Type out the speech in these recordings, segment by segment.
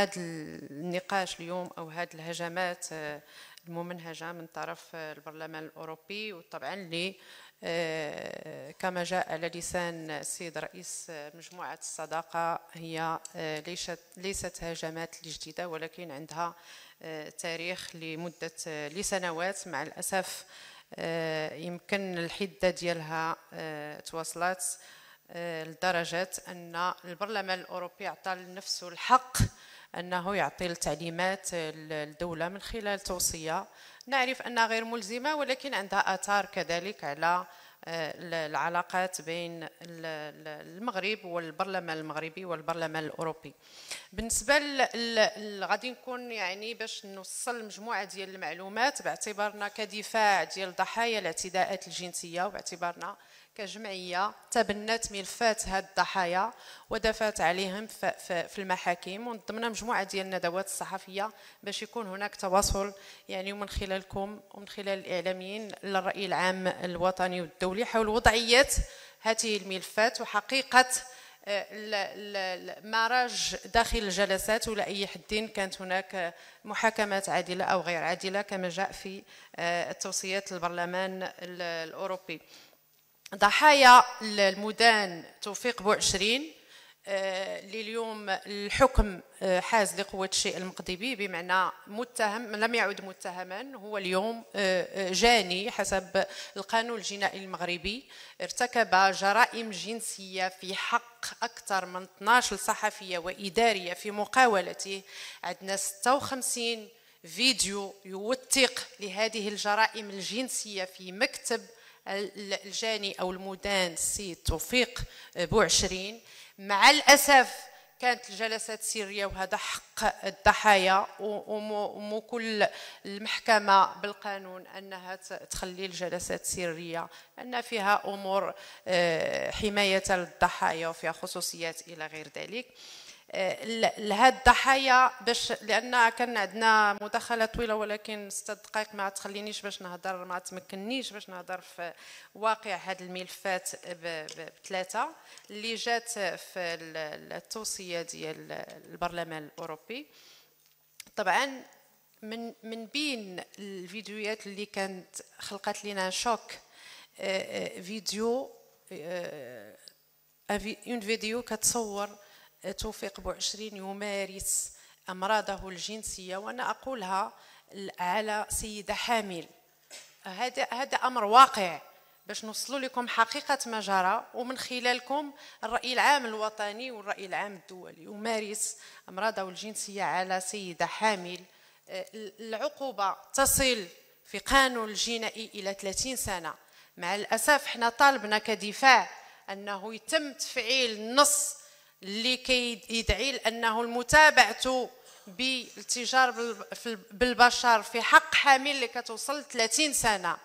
هذا النقاش اليوم أو هذه الهجمات الممنهجة من طرف البرلمان الأوروبي، وطبعا اللي كما جاء على لسان السيد رئيس مجموعة الصداقة هي ليست هجمات جديدة، ولكن عندها تاريخ لسنوات. مع الأسف يمكن الحدة ديالها تواصلت لدرجة أن البرلمان الأوروبي أعطى لنفسه الحق أنه يعطي التعليمات للدولة من خلال توصية نعرف أنها غير ملزمة، ولكن عندها آثار كذلك على العلاقات بين المغرب والبرلمان المغربي والبرلمان الأوروبي. بالنسبة غادي نكون يعني باش نوصل مجموعة ديال المعلومات باعتبارنا كدفاع ديال ضحايا الاعتداءات الجنسية، وباعتبارنا كجمعية تبنت ملفات هاد الضحايا ودافعت عليهم في المحاكم، ومن ضمن مجموعة ديال الندوات الصحفية باش يكون هناك تواصل يعني من خلالكم ومن خلال الإعلاميين للرأي العام الوطني والدولي حول وضعية هذه الملفات وحقيقة ما راج داخل الجلسات ولا أي حد كانت هناك محاكمات عادلة أو غير عادلة كما جاء في توصيات البرلمان الأوروبي. ضحايا المدان توفيق بوعشرين اللي اليوم الحكم حاز لقوة الشيء المقضي به، بمعنى متهم لم يعد متهما، هو اليوم جاني حسب القانون الجنائي المغربي، ارتكب جرائم جنسية في حق أكثر من 12 صحفية وإدارية في مقاولته. عندنا 56 فيديو يوثق لهذه الجرائم الجنسية في مكتب الجاني أو المدان السيد توفيق بوعشرين. مع الأسف كانت الجلسات سرية وهذا حق الضحايا، ومو كل المحكمة بالقانون أنها تخلي الجلسات سرية، أن فيها أمور حماية للضحايا وفيها خصوصيات إلى غير ذلك. لهاد الضحايا باش لان كان عندنا مداخله طويله، ولكن 6 دقائق ما تخلينيش باش نهضر، ما تمكننيش باش نهضر في واقع هاد الملفات بثلاثه اللي جات في التوصيه ديال البرلمان الاوروبي. طبعا من بين الفيديوهات اللي كانت خلقت لنا شوك فيديو كتصور توفيق بوعشرين يمارس أمراضه الجنسية، وأنا أقولها على سيدة حامل. هذا أمر واقع باش نوصلوا لكم حقيقة ما جرى، ومن خلالكم الرأي العام الوطني والرأي العام الدولي. يمارس أمراضه الجنسية على سيدة حامل، العقوبة تصل في قانون الجنائي إلى 30 سنة. مع الأسف حنا طالبنا كدفاع أنه يتم تفعيل النص اللي كيدعي لأنه المتابعة بالتجار بالبشر في حق حامل اللي كتوصل 30 سنة،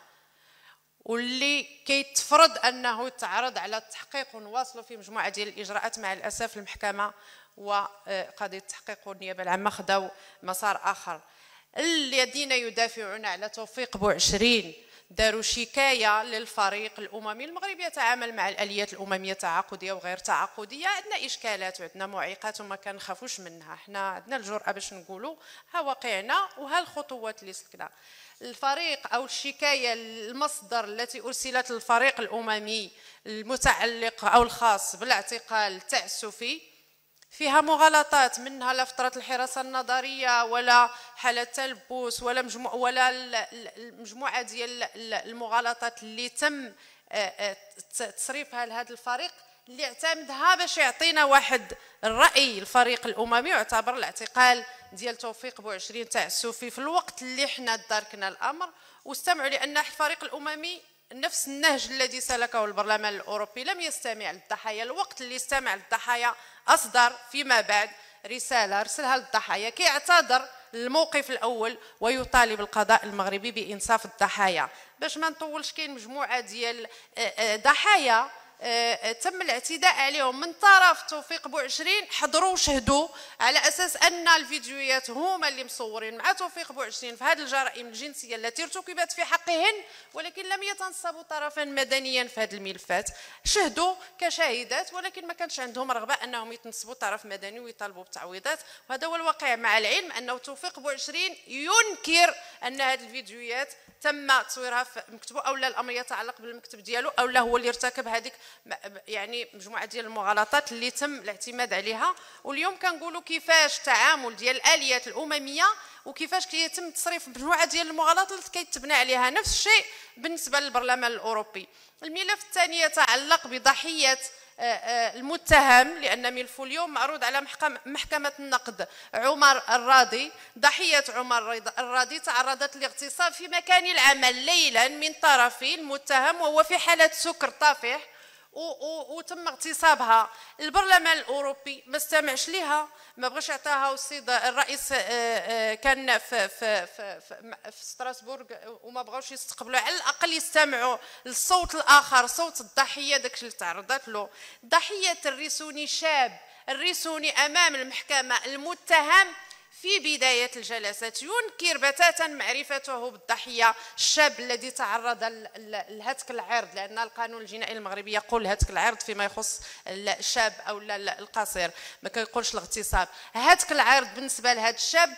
واللي كيتفرض أنه يتعرض على التحقيق ونواصلوا في مجموعة ديال الإجراءات. مع الأسف المحكمة وقضية التحقيق والنيابة العامة خداو مسار آخر. الذين يدافعون على توفيق بوعشرين داروا شكاية للفريق الأممي المغربي يتعامل مع الآليات الأممية تعاقدية وغير تعاقدية. عندنا إشكالات وعندنا معيقات وما كنخافوش منها، حنا عندنا الجرأة باش نقولوا ها واقعنا وها الخطوات اللي سلكنا. الفريق أو الشكاية المصدر التي أرسلت للفريق الأممي المتعلق أو الخاص بالاعتقال التعسفي فيها مغالطات، منها لا فترة الحراسة النظرية ولا حالة تلبس ولا مجموعة ديال المغالطات اللي تم تصريفها لهذا الفريق اللي اعتمدها باش يعطينا واحد الرأي. الفريق الأممي يعتبر الاعتقال ديال توفيق بوعشرين تعسفي في الوقت اللي حنا داركنا الأمر، واستمعوا لأن الفريق الأممي نفس النهج الذي سلكه البرلمان الأوروبي لم يستمع للضحايا. الوقت اللي استمع للضحايا أصدر فيما بعد رسالة رسلها للضحايا كيعتذر الموقف الأول ويطالب القضاء المغربي بإنصاف الضحايا. باش ما نطولش، كاين مجموعة ديال ضحايا تم الاعتداء عليهم من طرف توفيق بوعشرين، حضروا وشهدوا على اساس ان الفيديوهات هما اللي مصورين مع توفيق بوعشرين في هذه الجرائم الجنسيه التي ارتكبت في حقهن، ولكن لم يتنصبوا طرفا مدنيا في هذه الملفات. شهدوا كشاهدات ولكن ما كانش عندهم رغبه انهم يتنصبوا طرف مدني ويطالبوا بتعويضات، وهذا هو الواقع، مع العلم انه توفيق بوعشرين ينكر ان هذه الفيديوهات تم تصويرها في مكتبه او لا الامر يتعلق بالمكتب ديالو او لا هو اللي ارتكب هذيك يعني مجموعه ديال المغالطات اللي تم الاعتماد عليها. واليوم كنقولوا كيفاش التعامل ديال الاليات الامميه وكيفاش كيتم تصريف مجموعه ديال المغالطات اللي كيتبنى عليها. نفس الشيء بالنسبه للبرلمان الاوروبي. الملف الثاني يتعلق بضحيه المتهم، لأن ملفه اليوم معروض على محكمة النقد عمر الراضي. ضحية عمر الراضي تعرضت لاغتصاب في مكان العمل ليلا من طرف المتهم وهو في حالة سكر طافح، وتم اغتصابها. البرلمان الاوروبي ما استمعش لها، ما بغاش يعطيها، والسيد الرئيس كان في ستراسبورغ وما بغاوش يستقبلوا، على الاقل يستمعوا للصوت الاخر، صوت الضحيه، داكشي اللي تعرضت له. ضحيه الريسوني، شاب الريسوني امام المحكمه، المتهم في بداية الجلسات ينكر بتاتا معرفته بالضحية، الشاب الذي تعرض لهتك العرض، لأن القانون الجنائي المغربي يقول هتك العرض فيما يخص الشاب أو القصير، ما كيقولش الاغتصاب. هتك العرض بالنسبة لهذا الشاب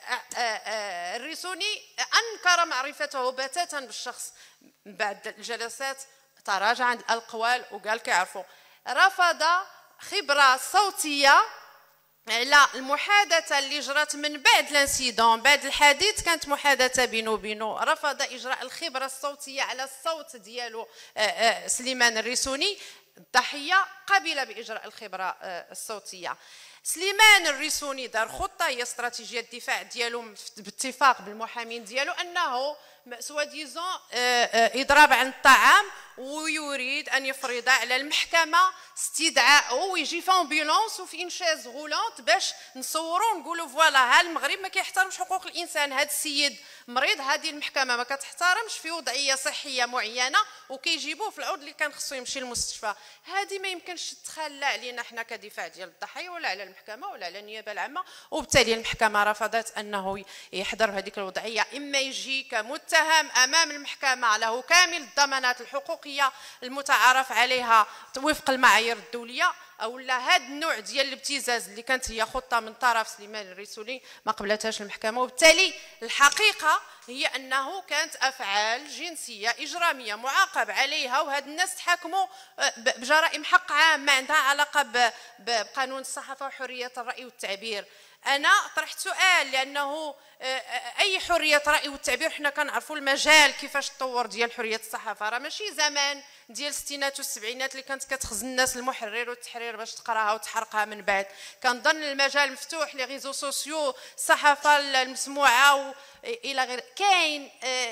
الريسوني أنكر معرفته بتاتا بالشخص. بعد الجلسات تراجع عن الأقوال وقال كيعرفوا. رفض خبرة صوتية على المحادثة اللي جرت من بعد الانسيدون، بعد الحديث كانت محادثة بينه وبينه، رفض إجراء الخبرة الصوتية على الصوت ديالو سليمان الريسوني. الضحية قبل بإجراء الخبرة الصوتية. سليمان الريسوني دار خطة، هي استراتيجية الدفاع ديالو باتفاق بالمحامين ديالو، أنه سوا ديزون إضراب عن الطعام، ويريد أن يفرض على المحكمة استدعاءه ويجي في امبولانس وفي انشاز غولونت باش نصوروا ونقولوا فوالا ها المغرب ما كيحترمش حقوق الانسان، هذا السيد مريض، هذه المحكمه ما كتحترمش في وضعيه صحيه معينه، وكيجيبوه في العود اللي كان خصو يمشي للمستشفى. هذه ما يمكنش تتخلى علينا حنا كدفاع ديال الضحيه ولا على المحكمه ولا على النيابه العامه، وبالتالي المحكمه رفضت انه يحضر هذيك الوضعيه. اما يجي كمتهم امام المحكمه له كامل الضمانات الحقوقيه المتعارف عليها وفق المعايير الدوليه، او لا هذا النوع ديال الابتزاز اللي كانت هي خطه من طرف سليمان الريسولي ما قبلتهاش المحكمه. وبالتالي الحقيقه هي انه كانت افعال جنسيه اجراميه معاقب عليها، وهاد الناس تحاكموا بجرائم حق عام ما عندها علاقه بقانون الصحافه وحريه الراي والتعبير. انا طرحت سؤال، لانه اي حريه راي والتعبير حنا كنعرفوا المجال كيفاش تطور ديال حريه الصحافه، راه ماشي زمان ديال الستينات والسبعينات اللي كانت كتخزن الناس المحرر والتحرير باش تقراها وتحرقها من بعد. كنظن المجال مفتوح لي ريزو سوسيو، الصحافه المسموعه الى غير. كاين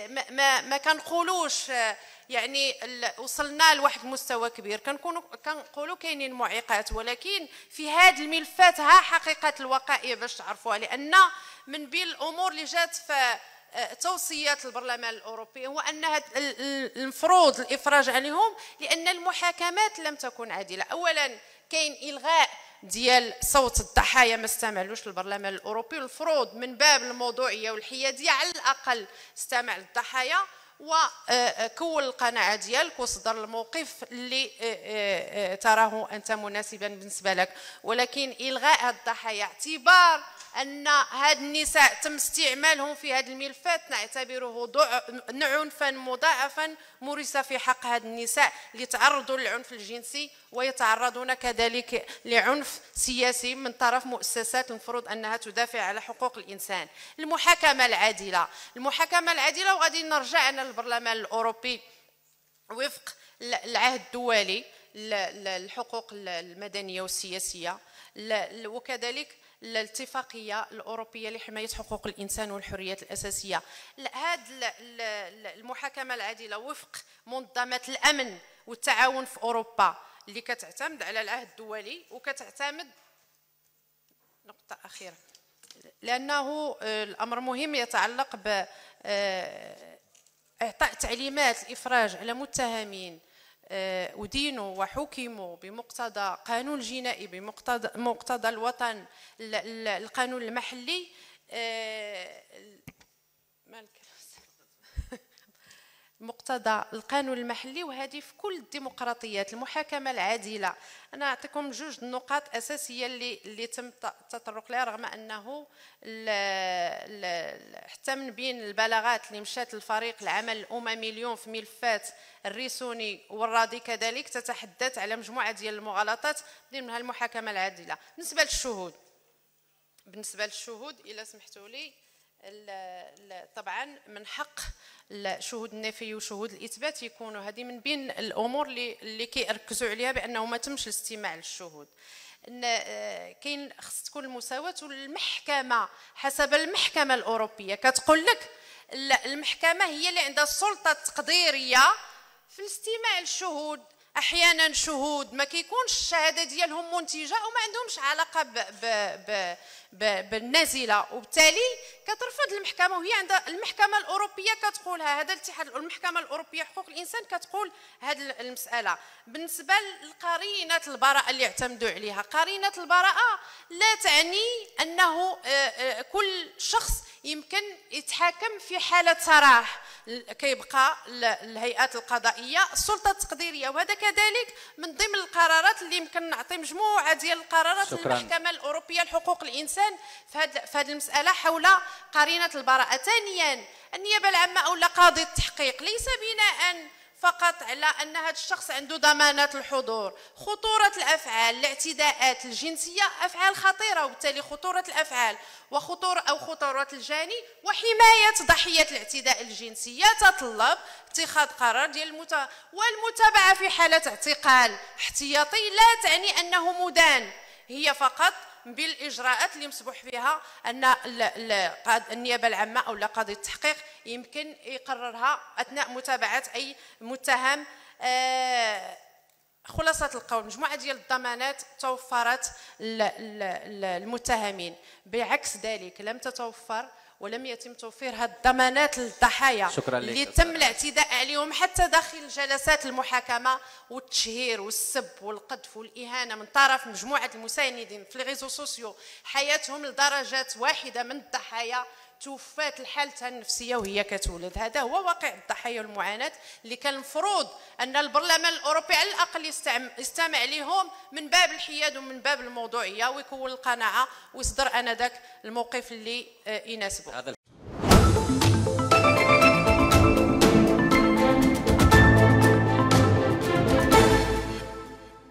ما كنقولوش يعني وصلنا لواحد المستوى كبير، كنقولوا كاينين معيقات، ولكن في هذه الملفات ها حقيقه الوقائع باش تعرفوها. لان من بين الامور اللي جات في توصيات البرلمان الاوروبي هو ان المفروض الافراج عليهم، لان المحاكمات لم تكن عادله. اولا كاين الغاء ديال صوت الضحايا، ما استمعلوش البرلمان الاوروبي، المفروض من باب الموضوعيه والحياديه على الاقل استمع للضحايا وكون القناعه ديالك وصدر الموقف اللي تراه انت مناسبا بالنسبه لك. ولكن الغاء هذه الضحايا اعتبار ان هاد النساء تم استعمالهم في هذه الملفات نعتبره عنفا مضاعفا مورس في حق هاد النساء اللي تعرضوا للعنف الجنسي ويتعرضون كذلك لعنف سياسي من طرف مؤسسات المفروض انها تدافع على حقوق الانسان. المحاكمه العادله، المحاكمه العادله، وغادي نرجع انا للبرلمان الاوروبي وفق العهد الدولي للحقوق المدنيه والسياسيه، وكذلك الاتفاقيه الاوروبيه لحمايه حقوق الانسان والحريات الاساسيه. هذه المحاكمه العادله وفق منظمه الامن والتعاون في اوروبا اللي كتعتمد على العهد الدولي وكتعتمد نقطه اخيره، لانه الامر مهم يتعلق ب اعطاء تعليمات الافراج على متهمين أدينوا وحكموا بمقتضى قانون الجنائي، بمقتضى الوطن القانون المحلي، مقتضى القانون المحلي، وهذه في كل الديمقراطيات. المحاكمه العادله، انا اعطيكم جوج نقاط اساسيه اللي تم التطرق لها، رغم انه حتى من بين البلاغات اللي مشات للفريق العمل الاممي اليوم في ملفات الريسوني والراضي كذلك تتحدث على مجموعه ديال المغالطات منها المحاكمه العادله. بالنسبه للشهود الى سمحتوا لي، طبعا من حق شهود النفي وشهود الاثبات يكونوا، هذه من بين الامور اللي كيركزوا عليها بانه ما تمش الاستماع للشهود. كاين خص تكون المساواه، والمحكمه حسب المحكمه الاوروبيه كتقول لك المحكمه هي اللي عندها السلطه التقديريه في الاستماع للشهود. احيانا شهود ما كيكونش الشهاده ديالهم منتجه وما عندهمش علاقه بالنازله، وبالتالي كترفض المحكمه، وهي عندها المحكمه الاوروبيه كتقولها. هذا الاتحاد، المحكمه الاوروبيه حقوق الانسان كتقول هذه المساله. بالنسبه لقرينه البراءه اللي اعتمدوا عليها، قرينه البراءه لا تعني انه كل شخص يمكن يتحاكم في حاله سراح. كيبقى الهيئات القضائيه السلطه التقديريه، وهذا كذلك من ضمن القرارات اللي يمكن نعطي مجموعه ديال القرارات للمحكمه الاوروبيه لحقوق الانسان في هذه المساله حول قرينه البراءه. ثانيا، النيابه العامه او قاضي التحقيق ليس بناء فقط على ان هذا الشخص عنده ضمانات الحضور. خطوره الافعال، الاعتداءات الجنسيه افعال خطيره، وبالتالي خطوره الافعال خطوره الجاني وحمايه ضحيه الاعتداء الجنسيه تتطلب اتخاذ قرار ديال والمتابعه في حاله اعتقال احتياطي لا تعني انه مدان، هي فقط بالاجراءات اللي مسموح فيها ان النيابه العامه او قاضي التحقيق يمكن يقررها اثناء متابعه اي متهم. خلاصه القول، مجموعه ديال الضمانات توفرت للمتهمين، بعكس ذلك لم تتوفر ولم يتم توفير هذه الضمانات للضحايا اللي تم الاعتداء عليهم حتى داخل جلسات المحاكمه، والتشهير والسب والقذف والاهانه من طرف مجموعه المساندين في الريزو سوسيو، حياتهم لدرجات واحده من الضحايا توفات لحالتها النفسيه وهي كتولد. هذا هو واقع الضحايا والمعاناه اللي كان المفروض ان البرلمان الاوروبي على الاقل يستمع لهم من باب الحياد ومن باب الموضوعيه، ويكون القناعه ويصدر انذاك الموقف اللي يناسبه.